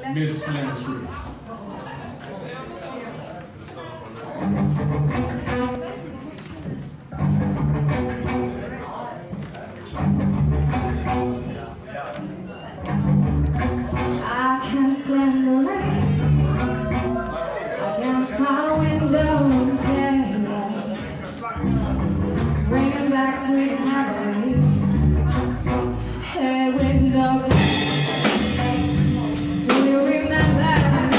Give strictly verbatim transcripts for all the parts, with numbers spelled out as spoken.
Miss Glennis Grace. I can't stand the rain against my window, yeah, yeah. Bringing back sweet memories. Hey, window, do you remember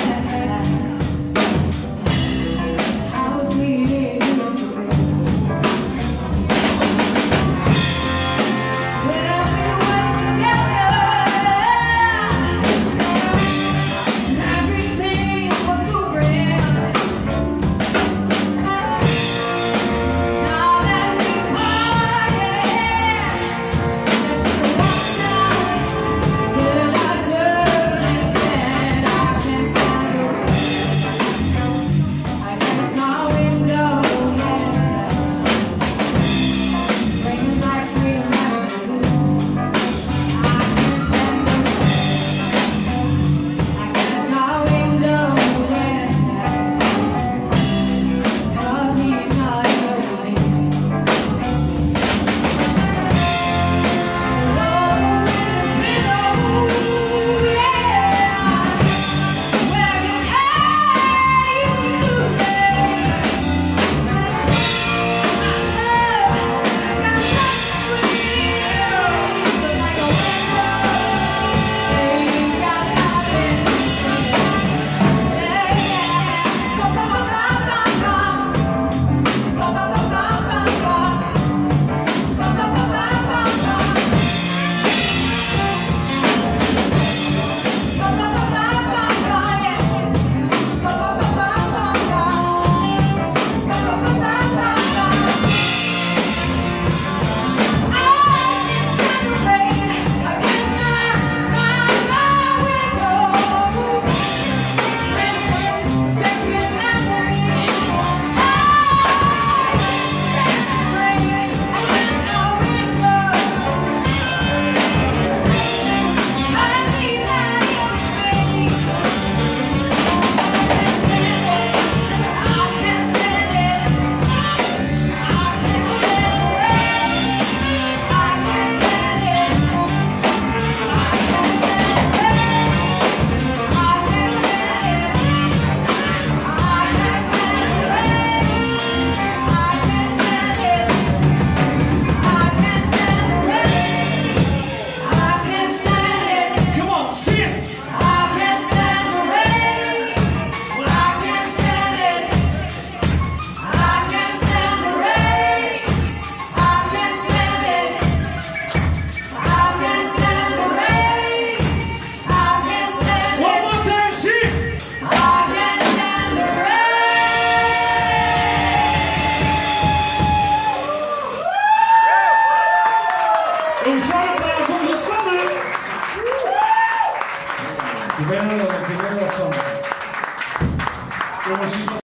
how sweet it used to be? When we were together, everything was so real. Now that we parted, let's just walk down to the dirt and stand. I can't stand the rain against my window, yeah. Bringing back sweet memories. I can't stand the rain against my window, yeah. 'Cause he's not here with me. Primero, primero son. Como si